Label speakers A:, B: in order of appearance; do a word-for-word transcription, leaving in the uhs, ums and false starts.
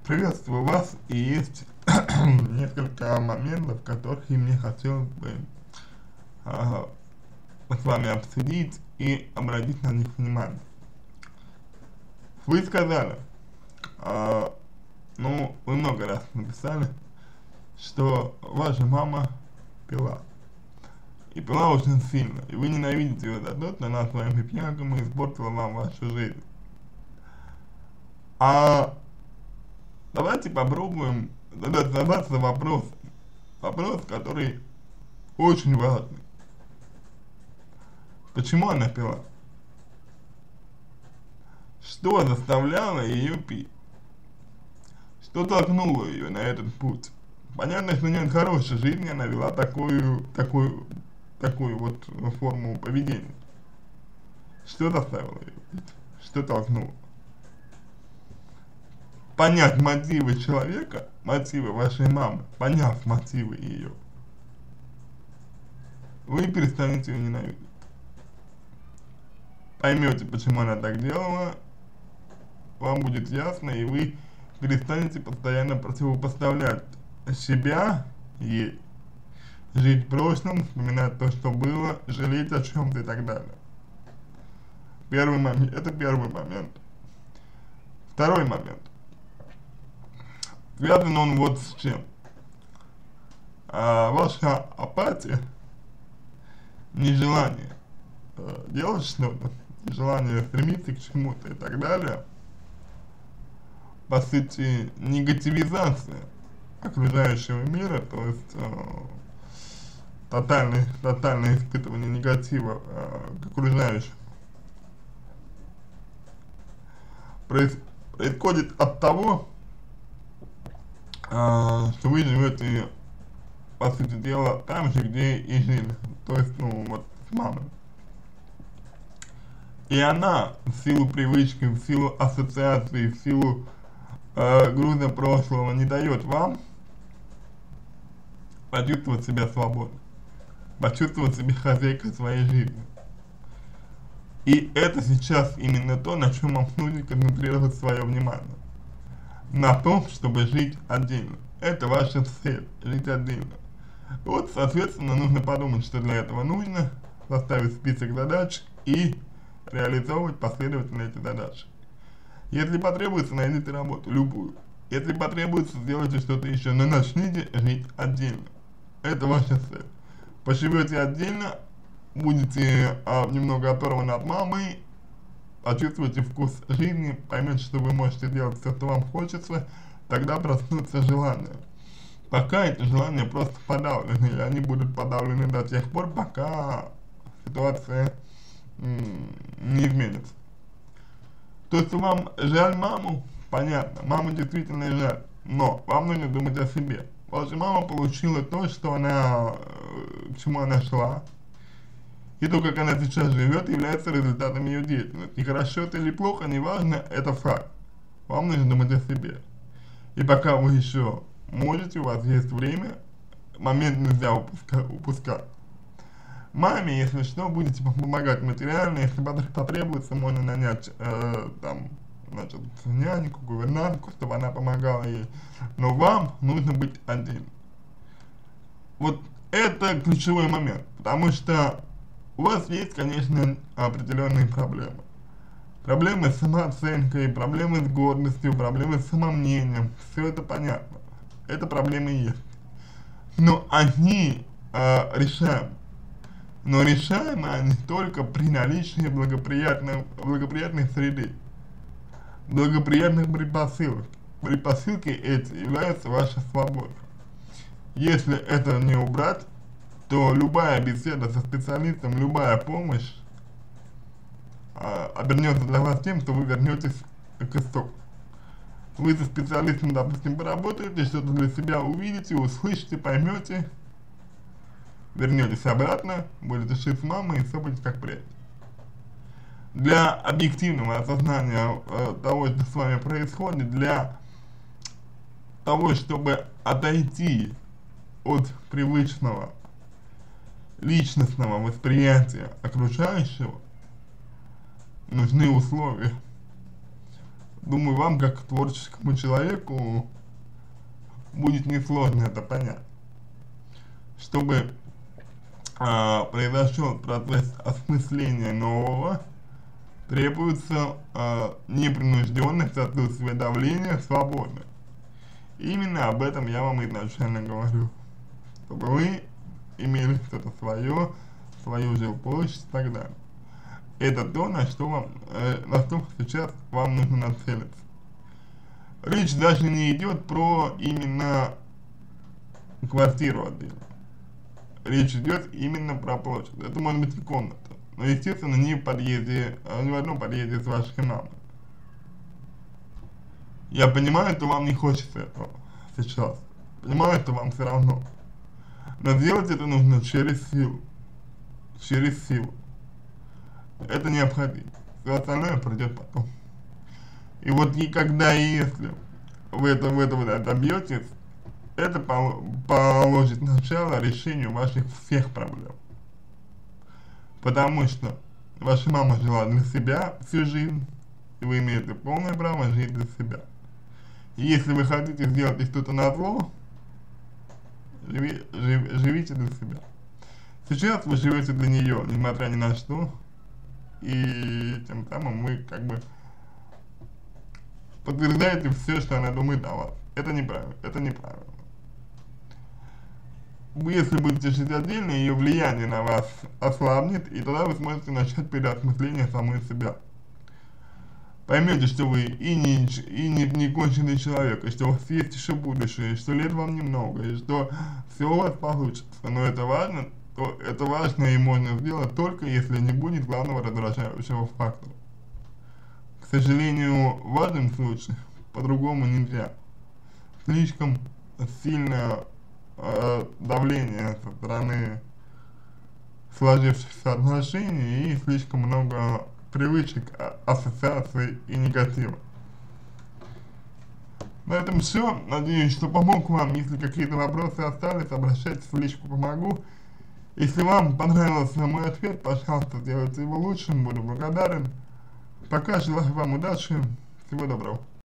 A: Приветствую вас, и есть несколько моментов, которые мне хотелось бы а, с вами обсудить и обратить на них внимание. Вы сказали, а, ну, вы много раз написали, что ваша мама пила. И пила очень сильно, и вы ненавидите ее за то, что она своим пьянком испортила вам вашу жизнь. А давайте попробуем задаться вопросом, вопрос, который очень важный. Почему она пила? Что заставляло ее пить? Что толкнуло ее на этот путь? Понятно, что нет хорошей жизни, она вела такую, такую, такую вот форму поведения. Что заставило ее пить? Что толкнуло? Понять мотивы человека, мотивы вашей мамы, поняв мотивы ее, вы перестанете ее ненавидеть. Поймете, почему она так делала, вам будет ясно, и вы перестанете постоянно противопоставлять себя ей, жить в прошлом, вспоминать то, что было, жалеть о чем-то и так далее. Первый момент, это первый момент. Второй момент. Связан он вот с чем. А, ваша апатия, нежелание э, делать что-то, желание стремиться к чему-то и так далее, по сути, негативизация окружающего мира, то есть э, тотальное, тотальное испытывание негатива э, к окружающим, проис, происходит от того, э, что вы живете, по сути дела, там же, где и жили, то есть, ну, вот, с мамой. И она в силу привычки, в силу ассоциации, в силу э, груза прошлого не дает вам почувствовать себя свободно, почувствовать себя хозяйкой своей жизни. И это сейчас именно то, на чем вам нужно концентрировать свое внимание. На том, чтобы жить отдельно. Это ваша цель, жить отдельно. Вот, соответственно, нужно подумать, что для этого нужно, составить список задач и реализовывать последовательно эти задачи. Если потребуется, найдите работу, любую. Если потребуется, сделайте что-то еще, но начните жить отдельно. Это ваша цель. Поживете отдельно, будете а, немного оторваны от мамы, почувствуете вкус жизни, поймете, что вы можете делать все, что вам хочется, тогда проснутся желания. Пока эти желания просто подавлены, и они будут подавлены до тех пор, пока ситуация не изменится. То есть вам жаль маму, понятно, маму действительно жаль, но вам нужно думать о себе. Ваша мама получила то, что она, к чему она шла, и то, как она сейчас живет, является результатом ее деятельности. И хорошо это или плохо, неважно, это факт. Вам нужно думать о себе. И пока вы еще можете, у вас есть время, момент нельзя упуска, упускать. Маме, если что, будете помогать материально, если потребуется, можно нанять э, там, значит, няньку, гувернантку, чтобы она помогала ей. Но вам нужно быть отдельно. Вот это ключевой момент, потому что у вас есть, конечно, определенные проблемы. Проблемы с самооценкой, проблемы с гордостью, проблемы с самомнением, все это понятно. Это проблемы есть. Но они э, решаемы. Но решаемы они только при наличии благоприятной, благоприятной среды, благоприятных предпосылок. Предпосылки эти являются вашей свободой. Если это не убрать, то любая беседа со специалистом, любая помощь а, обернется для вас тем, что вы вернетесь к истоку. Вы со специалистом, допустим, поработаете, что-то для себя увидите, услышите, поймете, вернетесь обратно, будете жить с мамой, и все будет как прежде. Для объективного осознания э, того, что с вами происходит, для того, чтобы отойти от привычного личностного восприятия окружающего, нужны условия. думаю, вам, как творческому человеку, будет несложно это понять. Чтобы а, произошел процесс осмысления нового, требуется а, непринужденность, отсутствие давления, свобода. Именно об этом я вам изначально говорю. Чтобы вы имели что-то свое, свою жилплощадь и так далее. Это то, на что вам, э, на что сейчас вам нужно нацелиться. Речь даже не идет про именно квартиру отдельно. Речь идет именно про площадь. Это может быть и комната. Но, естественно, не в подъезде, не в одном подъезде с вашей мамой. Я понимаю, что вам не хочется этого сейчас. Понимаю, что вам все равно. Но сделать это нужно через силу. Через силу. Это необходимо. Все остальное придет потом. И вот и когда и если вы это, вы этого добьетесь, это положит начало решению ваших всех проблем. Потому что ваша мама жила для себя всю жизнь, и вы имеете полное право жить для себя. И если вы хотите сделать что-то на зло, живи, жив, живите для себя. Сейчас вы живете для нее, несмотря ни на что, и тем самым вы как бы подтверждаете все, что она думает о вас. Это неправильно, это неправильно. Вы, если будете жить отдельно, ее влияние на вас ослабнет, и тогда вы сможете начать переосмысление самой себя. Поймете, что вы и не, и не, не конченый человек, и что у вас есть еще будущее, и что лет вам немного, и что все у вас получится. Но это важно, то это важно и можно сделать только если не будет главного раздражающего фактора. К сожалению, в вашем случае по-другому нельзя. Слишком сильное э, давление со стороны сложившихся отношений и слишком много привычек, ассоциаций и негатива. На этом все. Надеюсь, что помог вам. Если какие-то вопросы остались, обращайтесь в личку «Помогу». Если вам понравился мой ответ, пожалуйста, сделайте его лучшим. Буду благодарен. Пока, желаю вам удачи. Всего доброго.